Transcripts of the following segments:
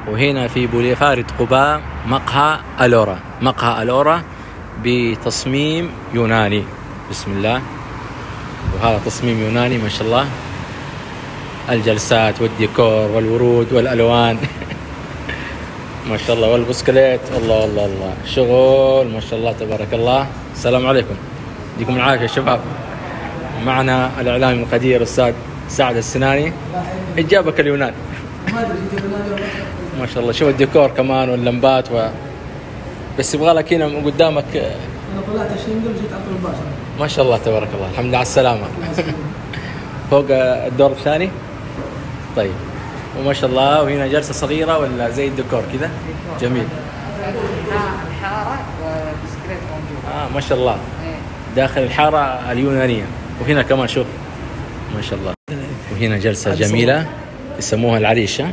وهنا في بوليفارد قباء مقهى ألورا. مقهى ألورا بتصميم يوناني، بسم الله. وهذا تصميم يوناني ما شاء الله، الجلسات والديكور والورود والألوان ما شاء الله، والبسكليت، الله الله الله، شغل ما شاء الله تبارك الله. السلام عليكم، يديكم العافية شباب. معنا الإعلامي القدير الأستاذ سعد السناني. إجابك اليونان ما شاء الله. شوف الديكور كمان واللمبات بس يبغى لك هنا قدامك. انا طلعت 20 دقيقة وجيت على طول مباشرة. ما شاء الله تبارك الله، الحمد لله على السلامة. فوق الدور الثاني. طيب، وما شاء الله. وهنا جلسة صغيرة ولا زي الديكور كذا؟ جميل. الحارة وبسكليت موجود. ما شاء الله، داخل الحارة اليونانية. وهنا كمان شوف ما شاء الله. وهنا جلسة جميلة يسموها العريشة.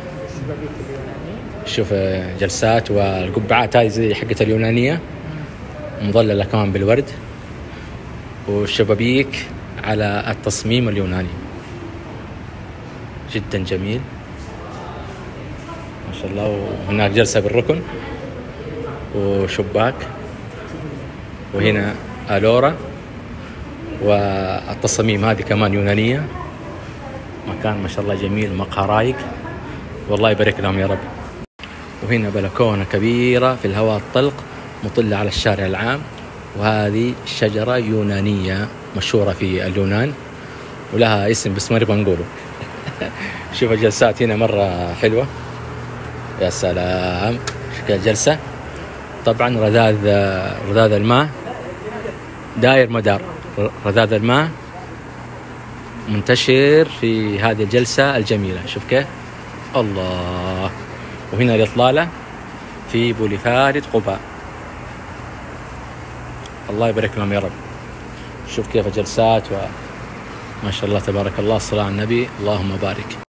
شوف جلسات والقبعات هذه زي حقة اليونانية، مظللة كمان بالورد، والشبابيك على التصميم اليوناني، جدا جميل ما شاء الله. وهناك جلسة بالركن وشباك، وهنا ألورا، والتصاميم هذه كمان يونانية. مكان ما شاء الله جميل، مقهى رايق، والله يبارك لهم يا رب. وهنا بلكونة كبيرة في الهواء الطلق مطلة على الشارع العام، وهذه شجرة يونانية مشهورة في اليونان ولها اسم بس ما نبغى نقوله. شوف الجلسات هنا مرة حلوة، يا سلام. شكل الجلسة طبعا رذاذ الماء داير مدار، رذاذ الماء منتشر في هذه الجلسة الجميلة. شوف كيف، الله. وهنا الإطلالة في بوليفارد قباء، الله يبارك لهم يا رب. شوف كيف الجلسات، وما شاء الله تبارك الله، الصلاة على النبي، اللهم بارك.